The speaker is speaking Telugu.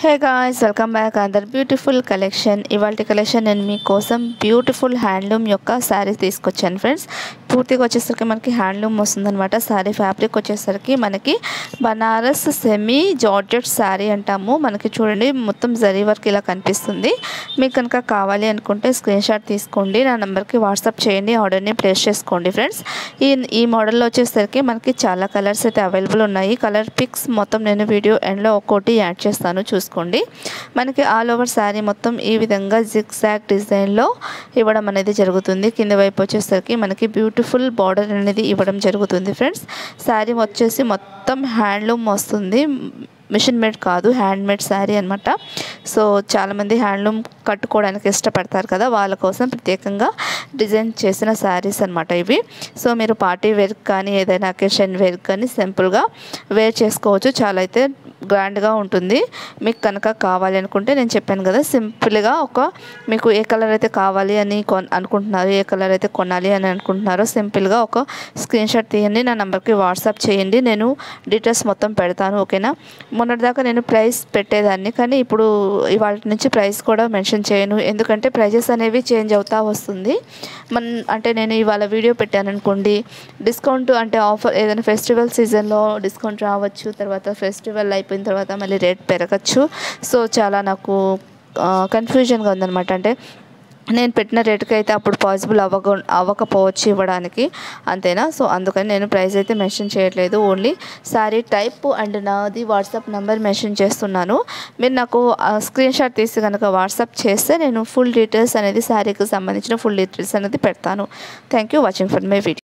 హే గాయ్స్, వెల్కమ్ బ్యాక్ అందర్ బ్యూటిఫుల్ కలెక్షన్. ఇవాళ కలెక్షన్ నేను మీకోసం బ్యూటిఫుల్ హ్యాండ్లూమ్ యొక్క శారీ తీసుకొచ్చాను ఫ్రెండ్స్. పూర్తిగా వచ్చేసరికి మనకి హ్యాండ్లూమ్ వస్తుందన్నమాట. శారీ ఫ్యాబ్రిక్ వచ్చేసరికి మనకి బనారస్ సెమీ జార్జెట్ శారీ అంటాము. మనకి చూడండి మొత్తం జరీ వర్క్ ఇలా కనిపిస్తుంది. మీకు కనుక కావాలి అనుకుంటే స్క్రీన్ షాట్ తీసుకోండి, నా నెంబర్కి వాట్సాప్ చేయండి, ఆర్డర్ని ప్లేస్ చేసుకోండి ఫ్రెండ్స్. ఈ మోడల్లో వచ్చేసరికి మనకి చాలా కలర్స్ అయితే అవైలబుల్ ఉన్నాయి. కలర్ పిక్స్ మొత్తం నేను వీడియో ఎండ్లో ఒక్కోటి యాడ్ చేస్తాను, చూసుకోండి. మనకి ఆల్ ఓవర్ శారీ మొత్తం ఈ విధంగా జిగ్జాగ్ డిజైన్లో ఇవ్వడం అనేది జరుగుతుంది. కింద వైపు వచ్చేసరికి మనకి బ్యూటిఫుల్ బార్డర్ అనేది ఇవ్వడం జరుగుతుంది ఫ్రెండ్స్. శారీ వచ్చేసి మొత్తం హ్యాండ్లూమ్ వస్తుంది, మిషన్ మేడ్ కాదు, హ్యాండ్ మేడ్ శారీ అనమాట. సో చాలామంది హ్యాండ్లూమ్ కట్టుకోవడానికి ఇష్టపడతారు కదా, వాళ్ళ కోసం ప్రత్యేకంగా డిజైన్ చేసిన శారీస్ అనమాట ఇవి. సో మీరు పార్టీ వేర్ కానీ ఏదైనా అకేషన్ వేర్ కానీ సింపుల్గా వేర్ చేసుకోవచ్చు. చాలా అయితే గ్రాండ్గా ఉంటుంది. మీకు కనుక కావాలి అనుకుంటే నేను చెప్పాను కదా, సింపుల్గా మీకు ఏ కలర్ అయితే కావాలి అని అనుకుంటున్నారు, ఏ కలర్ అయితే కొనాలి అని అనుకుంటున్నారో సింపుల్గా ఒక స్క్రీన్ షాట్ తీయండి, నా నెంబర్కి వాట్సాప్ చేయండి, నేను డీటెయిల్స్ మొత్తం పెడతాను. ఓకేనా. మొన్నటిదాకా నేను ప్రైస్ పెట్టేదాన్ని, కానీ ఇప్పుడు ఇవాళ నుంచి ప్రైస్ కూడా మెన్షన్ చేయను, ఎందుకంటే ప్రైజెస్ అనేవి చేంజ్ అవుతూ వస్తుంది. అంటే నేను ఇవాళ వీడియో పెట్టాను అనుకోండి, డిస్కౌంట్ అంటే ఆఫర్ ఏదైనా ఫెస్టివల్ సీజన్లో డిస్కౌంట్ రావచ్చు, తర్వాత ఫెస్టివల్ అయిపోయిన తర్వాత మళ్ళీ రేట్ పెరగచ్చు. సో చాలా నాకు కన్ఫ్యూజన్గా ఉందన్నమాట. అంటే నేను పెట్టిన రేటుకి అయితే అప్పుడు పాసిబుల్ అవ్వకపోవచ్చు ఇవ్వడానికి, అంతేనా. సో అందుకని నేను ప్రైస్ అయితే మెన్షన్ చేయట్లేదు, ఓన్లీ శారీ టైప్ అండ్ నాది వాట్సాప్ నెంబర్ మెన్షన్ చేస్తున్నాను. మీరు నాకు స్క్రీన్ షాట్ తీసి కనుక వాట్సాప్ చేస్తే నేను ఫుల్ డీటెయిల్స్ అనేది శారీకి సంబంధించిన ఫుల్ డీటెయిల్స్ అనేది పెడతాను. Thank you watching for my video.